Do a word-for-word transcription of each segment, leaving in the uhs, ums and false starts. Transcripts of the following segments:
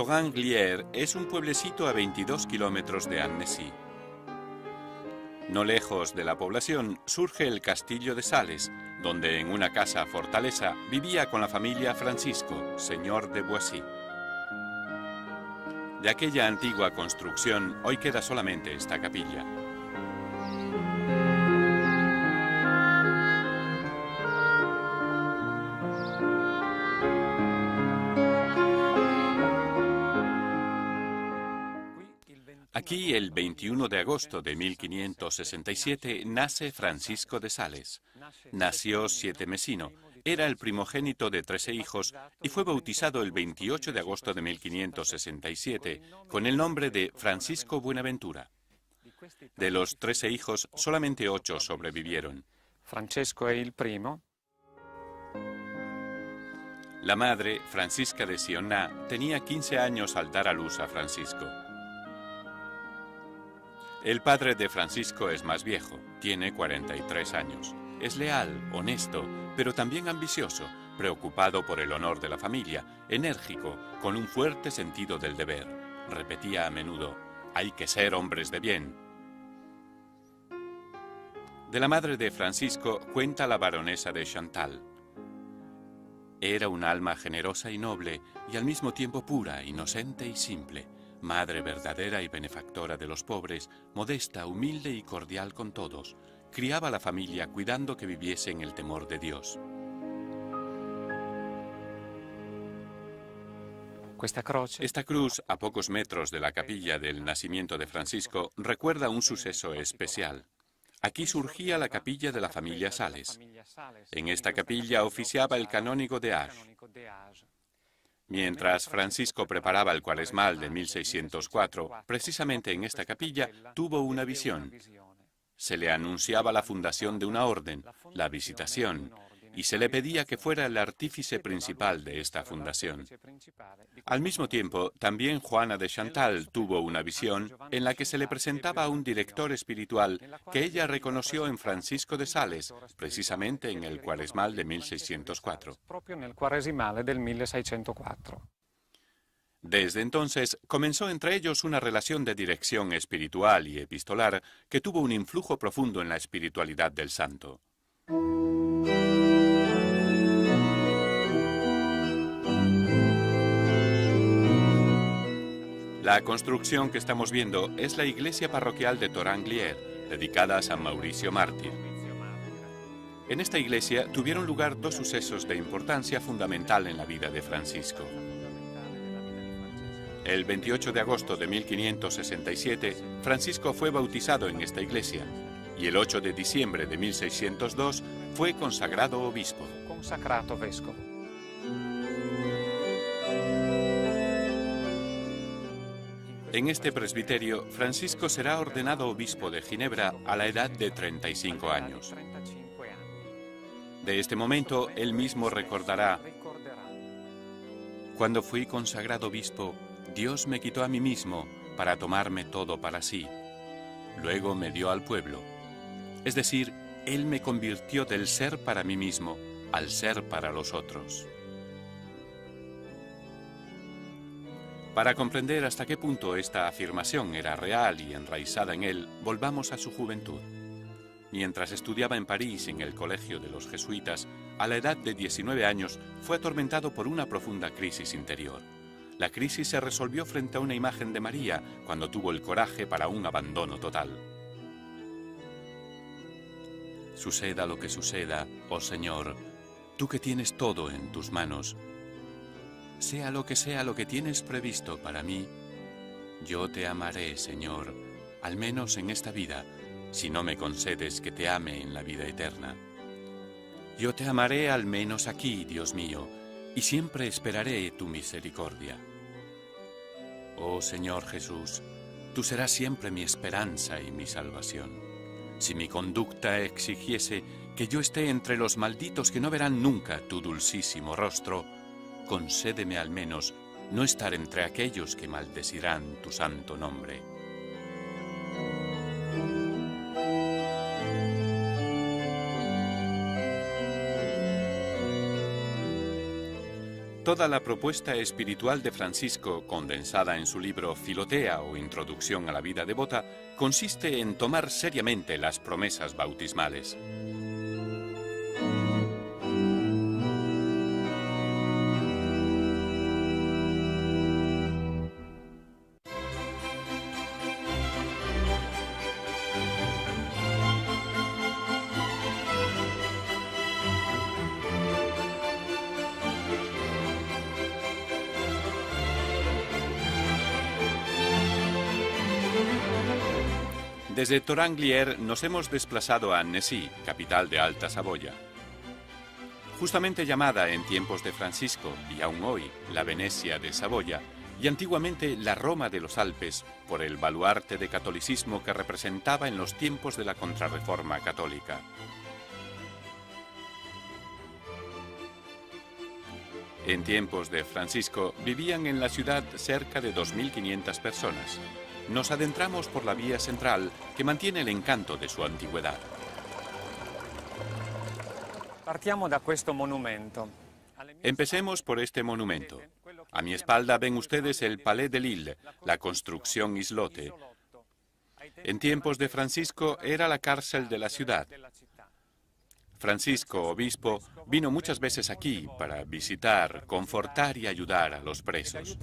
Torrenglières es un pueblecito a veintidós kilómetros de Annecy. No lejos de la población surge el castillo de Sales, donde en una casa fortaleza vivía con la familia Francisco, señor de Boissy. De aquella antigua construcción hoy queda solamente esta capilla. Aquí, el veintiuno de agosto de mil quinientos sesenta y siete, nace Francisco de Sales. Nació sietemesino, era el primogénito de trece hijos y fue bautizado el veintiocho de agosto de mil quinientos sesenta y siete con el nombre de Francisco Buenaventura. De los trece hijos, solamente ocho sobrevivieron. Francesco è il primo. La madre, Francisca de Sionná, tenía quince años al dar a luz a Francisco. El padre de Francisco es más viejo, tiene cuarenta y tres años. Es leal, honesto, pero también ambicioso, preocupado por el honor de la familia, enérgico, con un fuerte sentido del deber. Repetía a menudo, hay que ser hombres de bien. De la madre de Francisco cuenta la baronesa de Chantal. Era un alma generosa y noble, y al mismo tiempo pura, inocente y simple. Madre verdadera y benefactora de los pobres, modesta, humilde y cordial con todos. Criaba a la familia cuidando que viviese en el temor de Dios. Esta cruz, a pocos metros de la capilla del nacimiento de Francisco, recuerda un suceso especial. Aquí surgía la capilla de la familia Sales. En esta capilla oficiaba el canónigo de Ars. Mientras Francisco preparaba el cuaresmal de mil seiscientos cuatro, precisamente en esta capilla tuvo una visión. Se le anunciaba la fundación de una orden, la Visitación, y se le pedía que fuera el artífice principal de esta fundación. Al mismo tiempo, también Juana de Chantal tuvo una visión en la que se le presentaba a un director espiritual que ella reconoció en Francisco de Sales, precisamente en el cuaresmal de mil seiscientos cuatro. Desde entonces comenzó entre ellos una relación de dirección espiritual y epistolar que tuvo un influjo profundo en la espiritualidad del santo. La construcción que estamos viendo es la iglesia parroquial de Torrenglières, dedicada a San Mauricio Mártir. En esta iglesia tuvieron lugar dos sucesos de importancia fundamental en la vida de Francisco. El veintiocho de agosto de mil quinientos sesenta y siete, Francisco fue bautizado en esta iglesia, y el ocho de diciembre de mil seiscientos dos fue consagrado obispo. Consacrato vescovo. En este presbiterio, Francisco será ordenado obispo de Ginebra a la edad de treinta y cinco años. De este momento, él mismo recordará: cuando fui consagrado obispo, Dios me quitó a mí mismo para tomarme todo para sí. Luego me dio al pueblo. Es decir, Él me convirtió del ser para mí mismo al ser para los otros. Para comprender hasta qué punto esta afirmación era real y enraizada en él, volvamos a su juventud. Mientras estudiaba en París en el colegio de los jesuitas, a la edad de diecinueve años fue atormentado por una profunda crisis interior. La crisis se resolvió frente a una imagen de María cuando tuvo el coraje para un abandono total. Suceda lo que suceda, oh Señor, tú que tienes todo en tus manos, sea lo que sea lo que tienes previsto para mí, yo te amaré, Señor, al menos en esta vida, si no me concedes que te ame en la vida eterna. Yo te amaré al menos aquí, Dios mío, y siempre esperaré tu misericordia. Oh Señor Jesús, tú serás siempre mi esperanza y mi salvación. Si mi conducta exigiese que yo esté entre los malditos que no verán nunca tu dulcísimo rostro, concédeme al menos no estar entre aquellos que maldecirán tu santo nombre. Toda la propuesta espiritual de Francisco, condensada en su libro Filotea o Introducción a la vida devota, consiste en tomar seriamente las promesas bautismales. Desde Toranglier nos hemos desplazado a Annecy, capital de Alta Saboya. Justamente llamada en tiempos de Francisco y aún hoy la Venecia de Saboya, y antiguamente la Roma de los Alpes, por el baluarte de catolicismo que representaba en los tiempos de la Contrarreforma católica. En tiempos de Francisco vivían en la ciudad cerca de dos mil quinientas personas. Nos adentramos por la vía central que mantiene el encanto de su antigüedad. Partiamo da questo monumento. Empecemos por este monumento. A mi espalda ven ustedes el Palais de Lille, la construcción islote. En tiempos de Francisco era la cárcel de la ciudad. Francisco, obispo, vino muchas veces aquí para visitar, confortar y ayudar a los presos.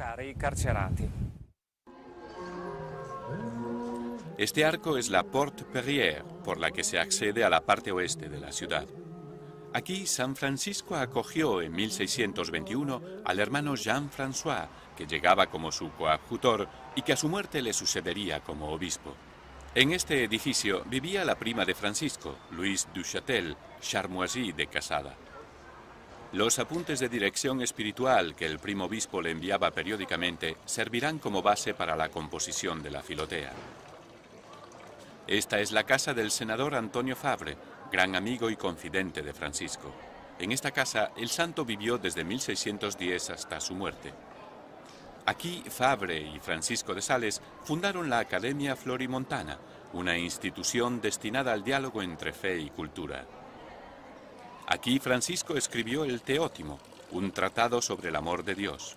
Este arco es la Porte Perrière, por la que se accede a la parte oeste de la ciudad. Aquí San Francisco acogió en mil seiscientos veintiuno al hermano Jean-François, que llegaba como su coadjutor y que a su muerte le sucedería como obispo. En este edificio vivía la prima de Francisco, Louise Duchâtel, Charmoisy de casada. Los apuntes de dirección espiritual que el primo obispo le enviaba periódicamente servirán como base para la composición de la Filotea. Esta es la casa del senador Antonio Fabre, gran amigo y confidente de Francisco. En esta casa el santo vivió desde mil seiscientos diez hasta su muerte. Aquí Fabre y Francisco de Sales fundaron la Academia Florimontana, una institución destinada al diálogo entre fe y cultura. Aquí Francisco escribió el Teótimo, un tratado sobre el amor de Dios.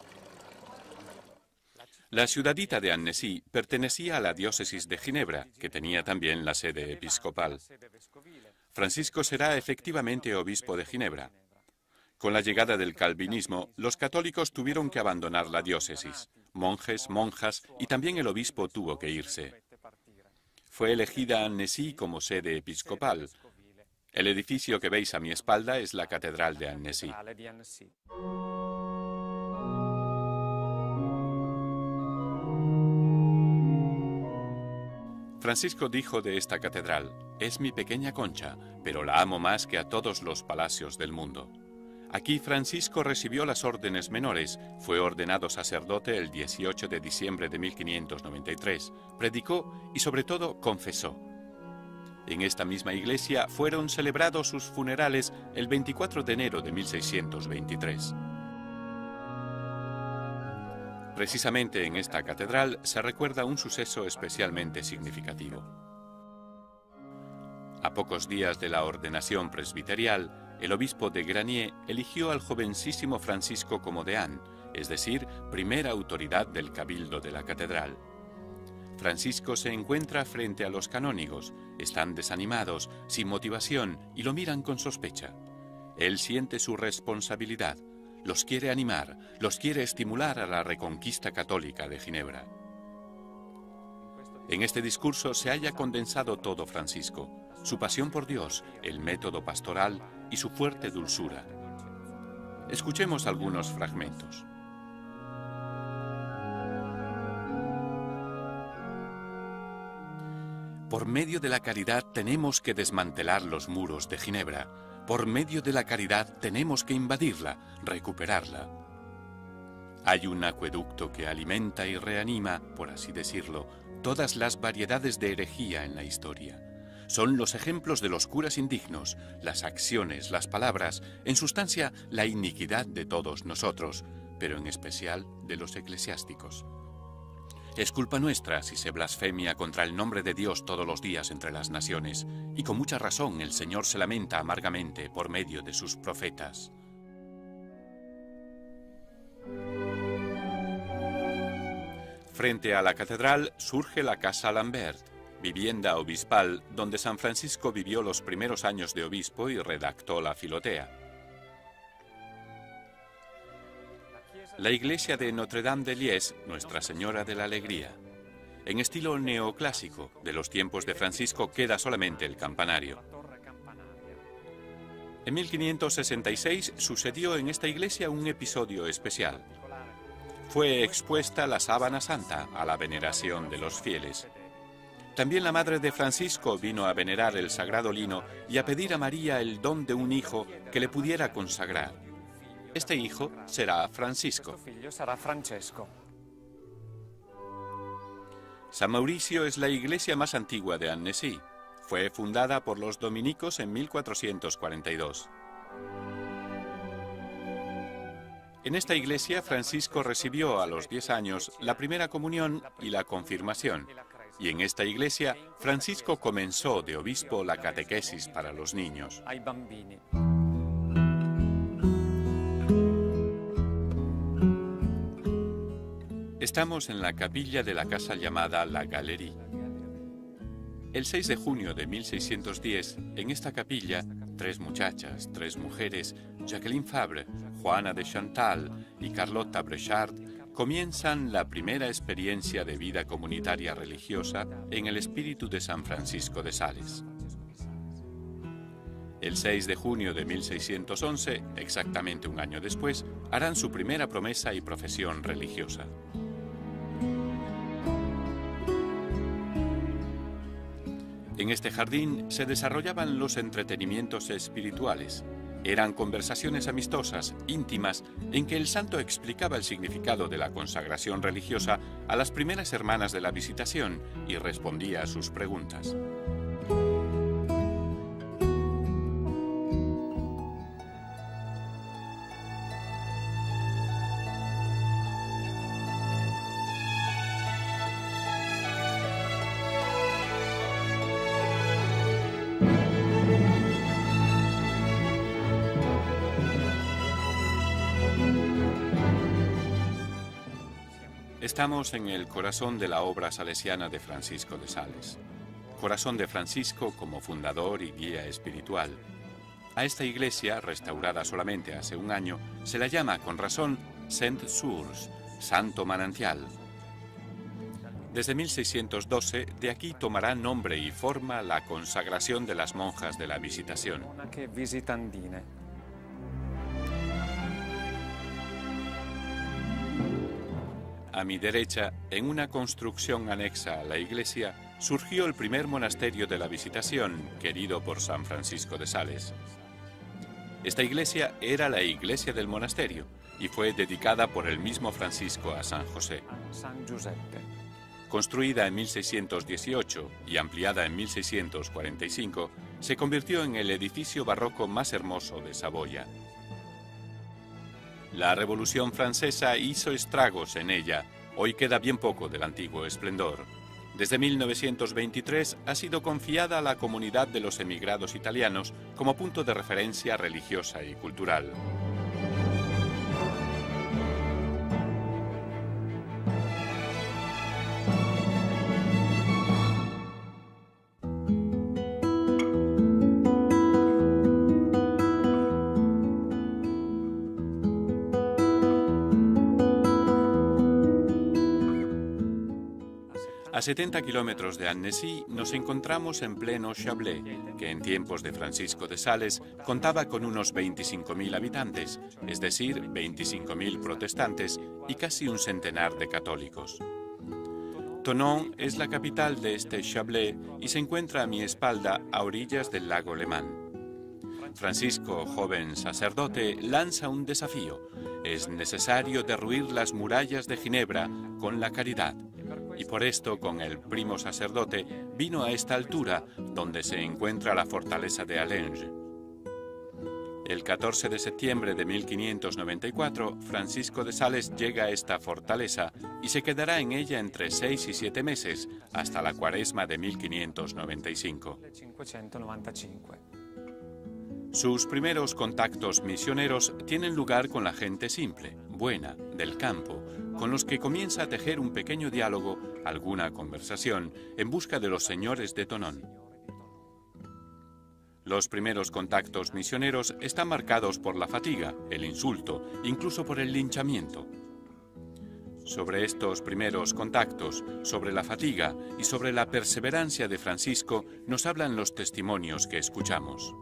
La ciudadita de Annecy pertenecía a la diócesis de Ginebra, que tenía también la sede episcopal. Francisco será efectivamente obispo de Ginebra. Con la llegada del calvinismo, los católicos tuvieron que abandonar la diócesis. Monjes, monjas y también el obispo tuvo que irse. Fue elegida Annecy como sede episcopal. El edificio que veis a mi espalda es la Catedral de Annecy. Francisco dijo de esta catedral: es mi pequeña concha, pero la amo más que a todos los palacios del mundo. Aquí Francisco recibió las órdenes menores, fue ordenado sacerdote el dieciocho de diciembre de mil quinientos noventa y tres, predicó y sobre todo confesó. En esta misma iglesia fueron celebrados sus funerales el veinticuatro de enero de mil seiscientos veintitrés. Precisamente en esta catedral se recuerda un suceso especialmente significativo. A pocos días de la ordenación presbiterial, el obispo de Granier eligió al jovencísimo Francisco como deán, es decir, primera autoridad del cabildo de la catedral. Francisco se encuentra frente a los canónigos, están desanimados, sin motivación y lo miran con sospecha. Él siente su responsabilidad. Los quiere animar, los quiere estimular a la reconquista católica de Ginebra. En este discurso se halla condensado todo Francisco, su pasión por Dios, el método pastoral y su fuerte dulzura. Escuchemos algunos fragmentos. Por medio de la caridad tenemos que desmantelar los muros de Ginebra. Por medio de la caridad tenemos que invadirla, recuperarla. Hay un acueducto que alimenta y reanima, por así decirlo, todas las variedades de herejía en la historia. Son los ejemplos de los curas indignos, las acciones, las palabras, en sustancia la iniquidad de todos nosotros, pero en especial de los eclesiásticos. Es culpa nuestra si se blasfemia contra el nombre de Dios todos los días entre las naciones, y con mucha razón el Señor se lamenta amargamente por medio de sus profetas. Frente a la catedral surge la Casa Lambert, vivienda obispal donde San Francisco vivió los primeros años de obispo y redactó la Filotea. La iglesia de Notre-Dame de Liesse, Nuestra Señora de la Alegría. En estilo neoclásico, de los tiempos de Francisco queda solamente el campanario. En mil quinientos sesenta y seis sucedió en esta iglesia un episodio especial. Fue expuesta la sábana santa a la veneración de los fieles. También la madre de Francisco vino a venerar el sagrado lino y a pedir a María el don de un hijo que le pudiera consagrar. Este hijo será Francisco. San Mauricio es la iglesia más antigua de Annecy. Fue fundada por los dominicos en mil cuatrocientos cuarenta y dos. En esta iglesia, Francisco recibió a los diez años la primera comunión y la confirmación. Y en esta iglesia, Francisco comenzó de obispo la catequesis para los niños. Estamos en la capilla de la casa llamada La Galerie. El seis de junio de mil seiscientos diez, en esta capilla, tres muchachas, tres mujeres, Jacqueline Fabre, Juana de Chantal y Carlotta Brechard, comienzan la primera experiencia de vida comunitaria religiosa en el espíritu de San Francisco de Sales. El seis de junio de mil seiscientos once, exactamente un año después, harán su primera promesa y profesión religiosa. En este jardín se desarrollaban los entretenimientos espirituales. Eran conversaciones amistosas, íntimas, en que el santo explicaba el significado de la consagración religiosa a las primeras hermanas de la Visitación y respondía a sus preguntas. Estamos en el corazón de la obra salesiana de Francisco de Sales. Corazón de Francisco como fundador y guía espiritual. A esta iglesia, restaurada solamente hace un año, se la llama con razón Sainte Source, Santo Manantial. Desde mil seiscientos doce, de aquí tomará nombre y forma la consagración de las monjas de la Visitación. A mi derecha, en una construcción anexa a la iglesia, surgió el primer monasterio de la Visitación, querido por San Francisco de Sales. Esta iglesia era la iglesia del monasterio y fue dedicada por el mismo Francisco a San José. Construida en mil seiscientos dieciocho y ampliada en mil seiscientos cuarenta y cinco, se convirtió en el edificio barroco más hermoso de Saboya. La Revolución Francesa hizo estragos en ella. Hoy queda bien poco del antiguo esplendor. Desde mil novecientos veintitrés ha sido confiada a la comunidad de los emigrados italianos como punto de referencia religiosa y cultural. A setenta kilómetros de Annecy nos encontramos en pleno Chablais, que en tiempos de Francisco de Sales contaba con unos veinticinco mil habitantes, es decir, veinticinco mil protestantes y casi un centenar de católicos. Thonon es la capital de este Chablais y se encuentra a mi espalda a orillas del lago Le Mans. Francisco, joven sacerdote, lanza un desafío. Es necesario derruir las murallas de Ginebra con la caridad. Y por esto, con el primo sacerdote, vino a esta altura, donde se encuentra la fortaleza de Alenge. El catorce de septiembre de mil quinientos noventa y cuatro, Francisco de Sales llega a esta fortaleza y se quedará en ella entre seis y siete meses, hasta la cuaresma de mil quinientos noventa y cinco. Sus primeros contactos misioneros tienen lugar con la gente simple, buena, del campo, con los que comienza a tejer un pequeño diálogo, alguna conversación, en busca de los señores de Thonon. Los primeros contactos misioneros están marcados por la fatiga, el insulto, incluso por el linchamiento. Sobre estos primeros contactos, sobre la fatiga y sobre la perseverancia de Francisco nos hablan los testimonios que escuchamos.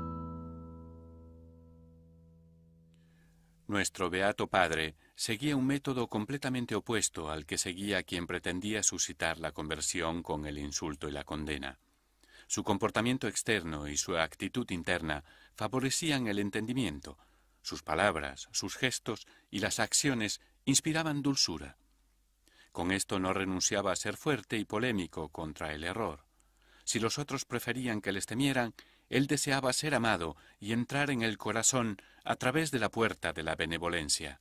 Nuestro Beato Padre seguía un método completamente opuesto al que seguía quien pretendía suscitar la conversión con el insulto y la condena. Su comportamiento externo y su actitud interna favorecían el entendimiento. Sus palabras, sus gestos y las acciones inspiraban dulzura. Con esto no renunciaba a ser fuerte y polémico contra el error. Si los otros preferían que les temieran, él deseaba ser amado y entrar en el corazón a través de la puerta de la benevolencia.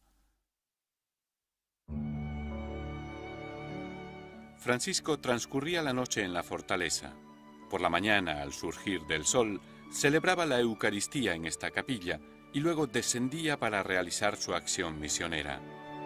Francisco transcurría la noche en la fortaleza. Por la mañana, al surgir del sol, celebraba la Eucaristía en esta capilla y luego descendía para realizar su acción misionera.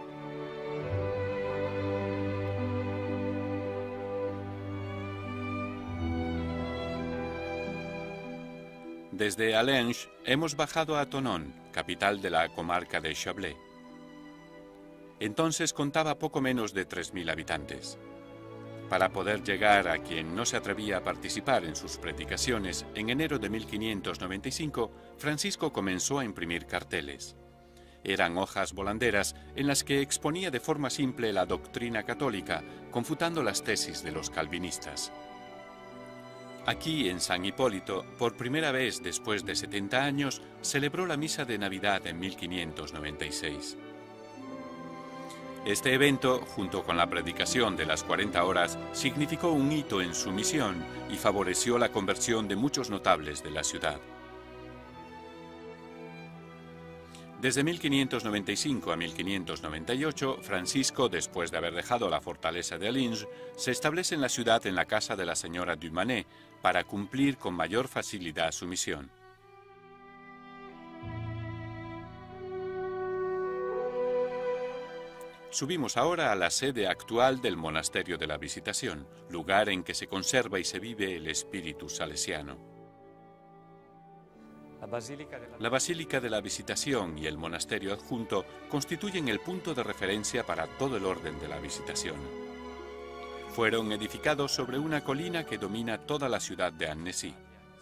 Desde Allenges hemos bajado a Thonon, capital de la comarca de Chablais. Entonces contaba poco menos de tres mil habitantes. Para poder llegar a quien no se atrevía a participar en sus predicaciones, en enero de mil quinientos noventa y cinco, Francisco comenzó a imprimir carteles. Eran hojas volanderas en las que exponía de forma simple la doctrina católica, confutando las tesis de los calvinistas. Aquí, en San Hipólito, por primera vez después de setenta años, celebró la misa de Navidad en mil quinientos noventa y seis. Este evento, junto con la predicación de las cuarenta horas, significó un hito en su misión y favoreció la conversión de muchos notables de la ciudad. Desde mil quinientos noventa y cinco a mil quinientos noventa y ocho, Francisco, después de haber dejado la fortaleza de Allenges, se establece en la ciudad en la casa de la señora Dumanet para cumplir con mayor facilidad su misión. Subimos ahora a la sede actual del Monasterio de la Visitación, lugar en que se conserva y se vive el espíritu salesiano. La Basílica de la Visitación y el monasterio adjunto constituyen el punto de referencia para todo el orden de la Visitación. Fueron edificados sobre una colina que domina toda la ciudad de Annecy.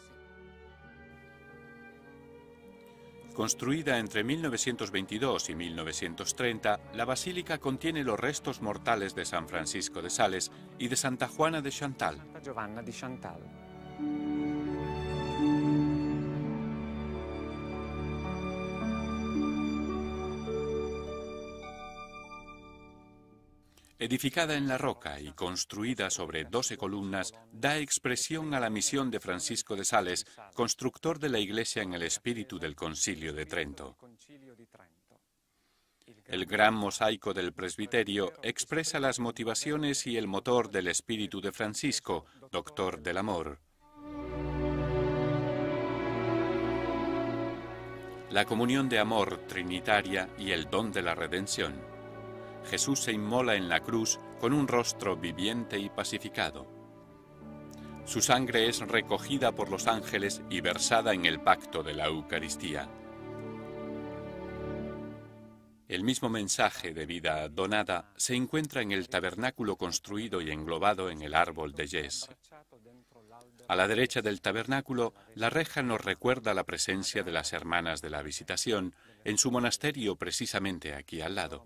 Construida entre mil novecientos veintidós y mil novecientos treinta, la basílica contiene los restos mortales de San Francisco de Sales y de Santa Juana de Chantal. Edificada en la roca y construida sobre doce columnas, da expresión a la misión de Francisco de Sales, constructor de la Iglesia en el espíritu del Concilio de Trento. El gran mosaico del presbiterio expresa las motivaciones y el motor del espíritu de Francisco, doctor del amor. La comunión de amor trinitaria y el don de la redención. Jesús se inmola en la cruz con un rostro viviente y pacificado. Su sangre es recogida por los ángeles y versada en el pacto de la Eucaristía. El mismo mensaje de vida donada se encuentra en el tabernáculo construido y englobado en el árbol de Jesse. A la derecha del tabernáculo, la reja nos recuerda la presencia de las hermanas de la Visitación en su monasterio precisamente aquí al lado.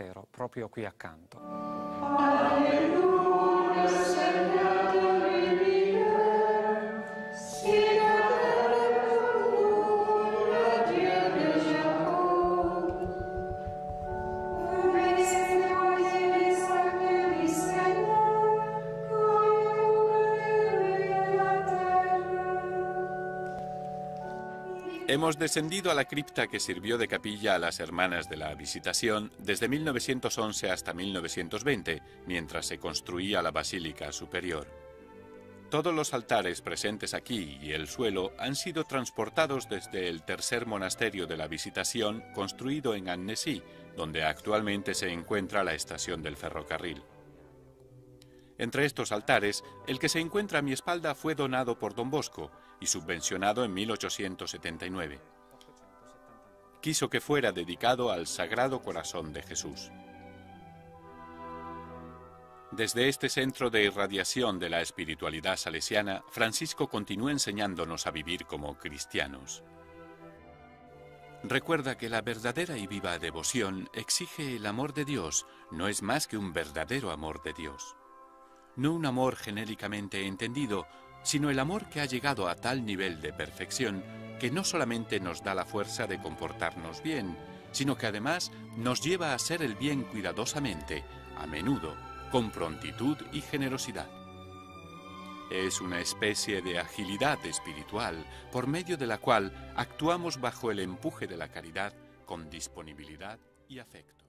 Hemos descendido a la cripta que sirvió de capilla a las hermanas de la Visitación desde mil novecientos once hasta mil novecientos veinte, mientras se construía la Basílica Superior. Todos los altares presentes aquí y el suelo han sido transportados desde el tercer monasterio de la Visitación construido en Annecy, donde actualmente se encuentra la estación del ferrocarril. Entre estos altares, el que se encuentra a mi espalda fue donado por Don Bosco y subvencionado en mil ochocientos setenta y nueve. Quiso que fuera dedicado al Sagrado Corazón de Jesús. Desde este centro de irradiación de la espiritualidad salesiana, Francisco continúa enseñándonos a vivir como cristianos. Recuerda que la verdadera y viva devoción exige el amor de Dios, no es más que un verdadero amor de Dios. No un amor genéricamente entendido, sino el amor que ha llegado a tal nivel de perfección que no solamente nos da la fuerza de comportarnos bien, sino que además nos lleva a hacer el bien cuidadosamente, a menudo, con prontitud y generosidad. Es una especie de agilidad espiritual por medio de la cual actuamos bajo el empuje de la caridad con disponibilidad y afecto.